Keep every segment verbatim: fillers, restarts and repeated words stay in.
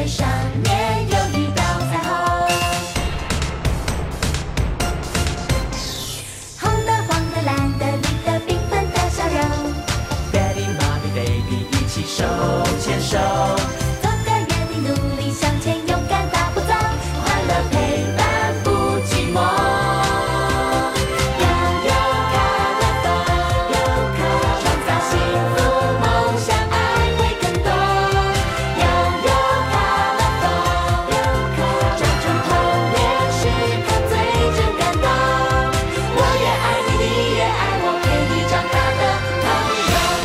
上面有一道彩虹。红的、黄的、蓝的、绿的，缤纷的笑容。Daddy、Mommy、Baby 一起手牵手，做个约定，努力向前，勇敢大步走，快乐陪伴不寂寞。悠悠卡乐风，创造幸福梦想，爱会更多。悠悠卡乐风，抓住童年时刻最真感动。我也爱你，你也爱我，陪你长大的朋友。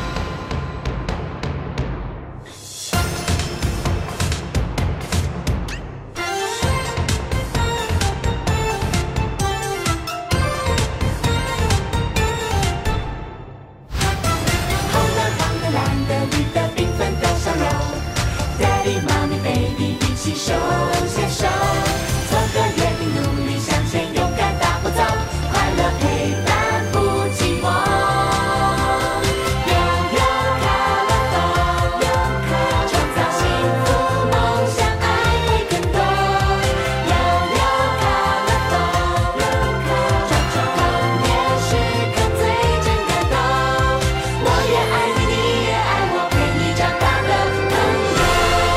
红的、黄的、蓝的、绿的，缤纷的笑容。Daddy、Mommy、Baby 一起手牵手，做个约定，努力向前，勇敢大步走，快乐陪伴不寂寞。悠悠卡乐风，创造幸福梦想，爱会更多。悠悠卡乐风，抓住童年时刻最真感动。我也爱你，你也爱我，陪你长大的朋友。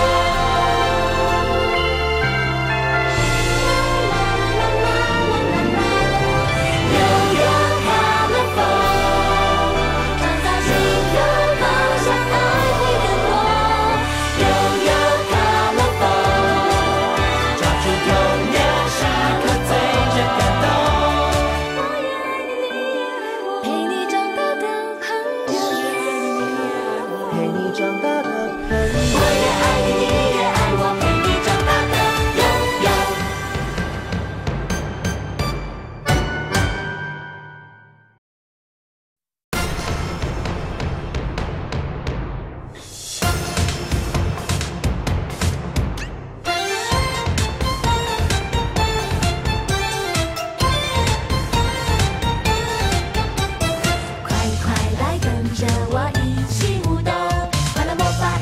悠悠卡乐风，创造幸福梦想，爱会更多。悠悠卡乐风，抓住童年时刻最真感动。我也爱你，你也爱我，陪你长大的朋友。 陪你长大的朋友。 我也爱你，你也爱我，陪你长大的悠悠。快快来跟着我一起舞动，快乐魔法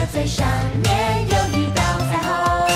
最上面有一道彩虹。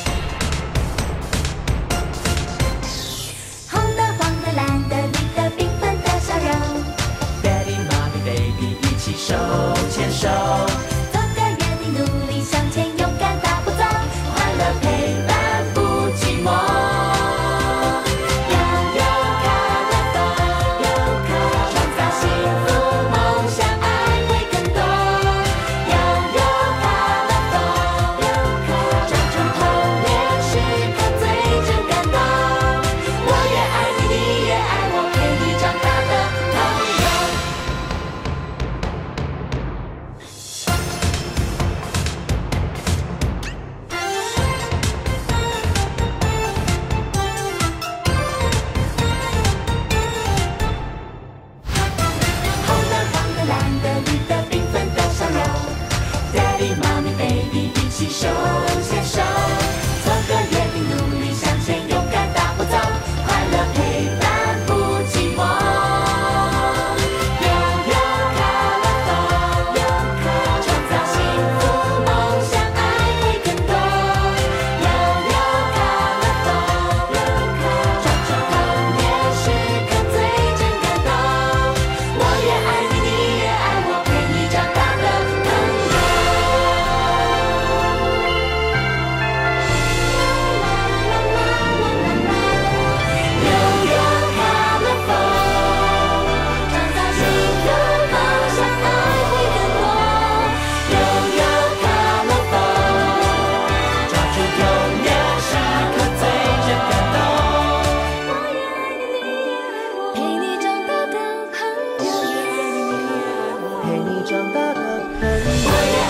红的、黄的、蓝的、绿的，缤纷的笑容。 Daddy, Mommy, Baby， 一起手牵手。 做个约定，努力向前，勇敢大步走，快乐陪伴不寂寞。Daddy, Mommy, Baby， 一起手牵手，做个约定，努力向前，勇敢大步走，快乐陪伴不寂寞。悠悠卡拉风，创造幸福梦想，爱会更多。悠悠卡拉风，抓住童年时刻最真感动。我也爱你，你也爱我，陪你长大的朋友。 陪你长大的朋友。